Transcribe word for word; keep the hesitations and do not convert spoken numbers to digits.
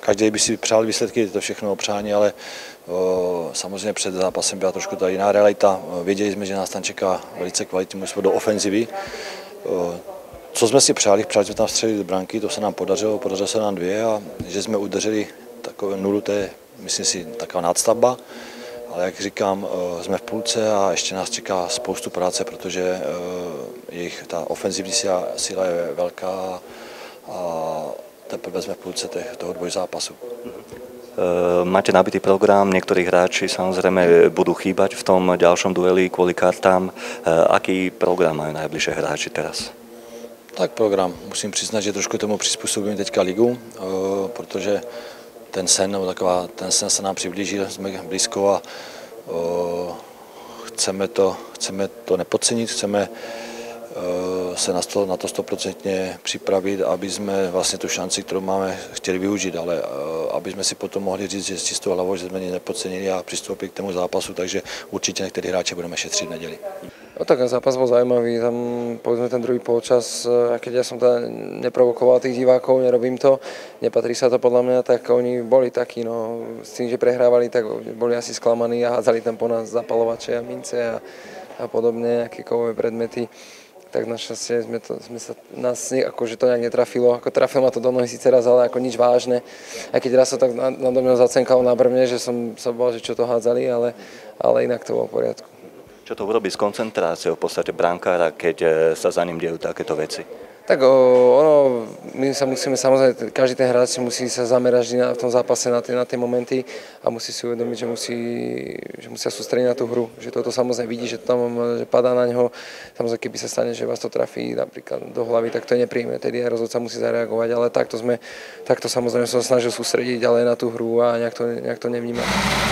každý by si přál výsledky, to všechno opřání, ale o, samozřejmě před zápasem byla trošku ta jiná realita. Věděli jsme, že nás tam čeká velice kvalitní mužstvo do ofenzivy. O, co jsme si přáli, přáli jsme tam střelit do branky, to se nám podařilo, podařilo se nám dvě a že jsme udrželi takové nulu, to je, myslím si, taková nadstavba. Ale jak říkám, jsme v půlce a ještě nás čeká spoustu práce, protože jejich ta ofenzivní síla, síla je velká a teprve sme v půlce toho dvojzápasu. Máte nabitý program, niektorí hráči samozrejme budú chýbať v tom ďalšom dueli kvôli kartám. Aký program majú najbližšie hráči teraz? Tak program, musím přiznat, že trošku tomu přizpůsobím teďka ligu, protože ten sen, nebo taková, ten sen se nám přiblížil, jsme blízko a chceme to, chceme to nepodcenit, chceme se na to, na to stoprocentně připravit, aby jsme vlastně tu šanci, kterou máme, chtěli využít, ale aby jsme si potom mohli říct, že s čistou hlavou, že jsme nic nepodcenili a přistoupili k tomu zápasu, takže určitě některý hráče budeme šetřit v neděli. No tak ten zápas bol zaujímavý, tam povedzme ten druhý polčas, a keď ja som teda neprovokoval tých divákov, nerobím to, nepatrí sa to podľa mňa, tak oni boli takí, no, s tým, že prehrávali, tak boli asi sklamaní a hádzali tam po nás zapalovače a mince a, a podobne, nejaké kovové predmety. Tak našťastie sme, to, sme sa, nás akože to nejak netrafilo, ako trafil ma to do nohy síce raz, ale ako nič vážne. Aj keď raz sa tak nado mňa zacenkalo na brvne, že som sa bol, že čo to hádzali, ale, ale inak to bolo v poriadku. Čo to urobí s koncentráciou v podstate brankára, keď sa za ním dejú takéto veci? Tak o, ono, my sa musíme samozrejme, každý ten hráč si musí sa zamerať vždy na, v tom zápase na tie, na tie momenty a musí si uvedomiť, že musí, že musí sa sústrediť na tú hru. Že toto samozrejme vidí, že tam že padá na ňo. Samozrejme, keby sa stane, že vás to trafí napríklad do hlavy, tak to je nepríjemné. Tedy aj rozhodca musí zareagovať, ale takto sme, takto samozrejme som sa snažil sústrediť ďalej na tú hru a nejak to, nejak to nevnímať.